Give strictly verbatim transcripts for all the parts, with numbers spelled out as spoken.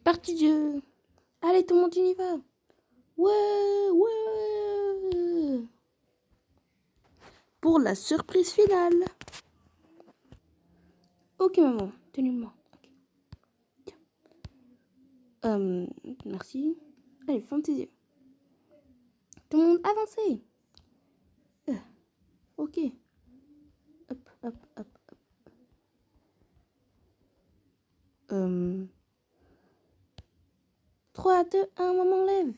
Partie deux. Allez, tout le monde, on y va. Ouais, ouais. Pour la surprise finale. Ok, maman, tenez-moi. Okay. Euh, merci. Allez, ferme tes yeux. Tout le monde, avancez. Euh, ok. Hop, hop, hop, hop. Euh, trois, deux, un, maman lève.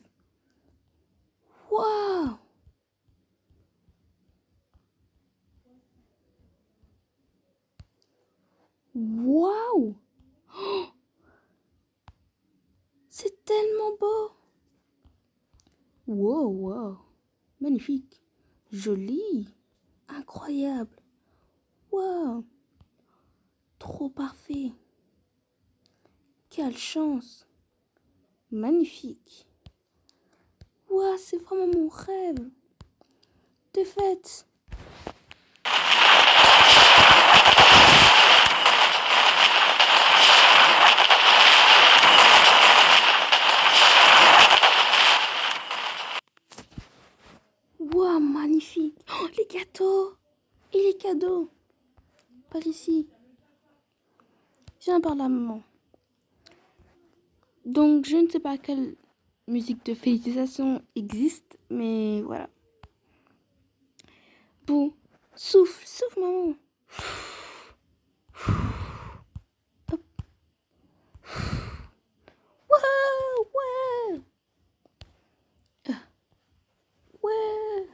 Waouh. Waouh. Oh, c'est tellement beau. Wow, wow. Magnifique. Joli. Incroyable. Wow. Trop parfait. Quelle chance. Magnifique. Wow, c'est vraiment mon rêve. De fait. Wow, magnifique. Oh, les gâteaux. Et les cadeaux. Par ici. Viens par là, maman. Donc, je ne sais pas quelle musique de félicitations existe, mais voilà. Bon, souffle, souffle, maman. Hop. Ouais, ouais. Ouais.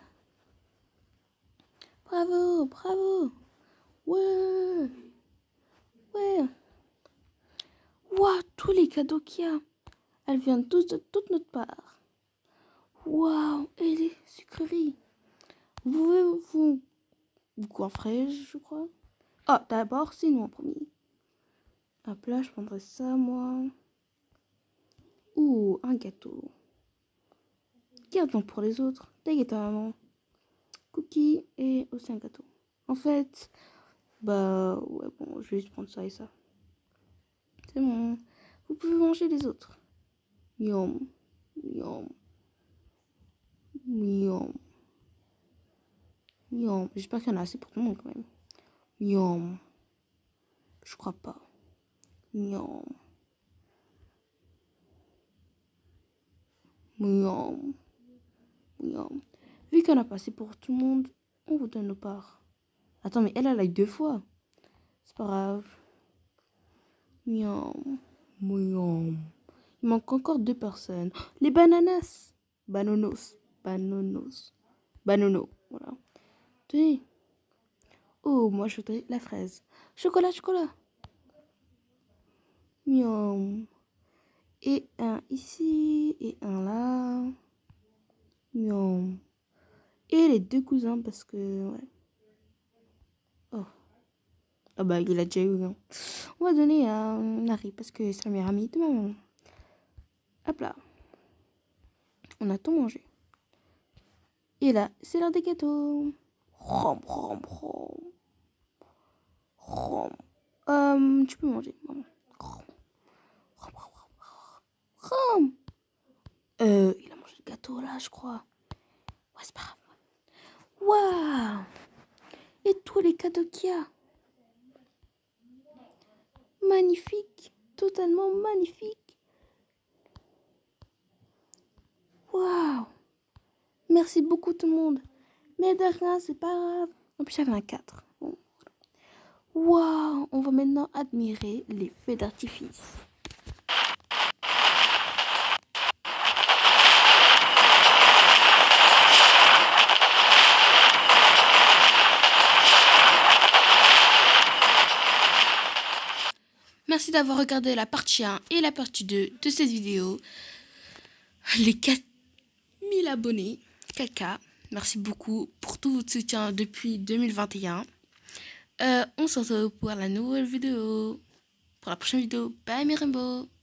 Bravo, bravo. Ouais. Ouais. Waouh, tous les cadeaux qu'il y a. Elles viennent tous de toute notre part. Waouh, et les sucreries. Vous pouvez vous, vous coifferez, je crois. Oh, d'abord, c'est nous en premier. Hop là, je prendrai ça, moi. Ouh, un gâteau. Gardons pour les autres. Des gâteaux, maman. Cookies et aussi un gâteau. En fait, bah, ouais, bon, je vais juste prendre ça et ça. C'est bon. Vous pouvez manger les autres. Miam, miam, miam, miam. J'espère qu'il y en a assez pour tout le monde quand même. Miam. Je crois pas. Miam. Miam. Miam. Vu qu'il y en a pas assez pour tout le monde, on vous donne nos parts. Attends, mais elle, elle a eu deux fois. C'est pas grave. Miam. Miam. Il manque encore deux personnes. Les bananas. Bananos. Bananos. Banono. Voilà. Tenez. Oh, moi, je voudrais la fraise. Chocolat, chocolat. Miam. Et un ici. Et un là. Miam. Et les deux cousins parce que... Ouais. Oh. Ah bah, il a déjà eu. Hein. On va donner à Nari parce que c'est la meilleure amie de maman. Hop là. On a tout mangé. Et là, c'est l'heure des gâteaux. Rom, rom, rom. Rom. Euh, tu peux manger, maman. Rom. Rom, rom, rom. Rom. Euh, il a mangé le gâteau là, je crois. Ouais, c'est pas grave. Waouh. Et tous les cadeaux qu'il y a. Magnifique. Totalement magnifique. Waouh. Merci beaucoup tout le monde. Mais de rien, c'est pas grave. En plus, j'avais un quatre. Bon. Waouh. On va maintenant admirer les feux d'artifice. Merci d'avoir regardé la partie un et la partie deux de cette vidéo. Les quatre mille abonnés, caca. Merci beaucoup pour tout votre soutien depuis deux mille vingt et un. Euh, on se retrouve pour la nouvelle vidéo. Pour la prochaine vidéo. Bye mes rainbows.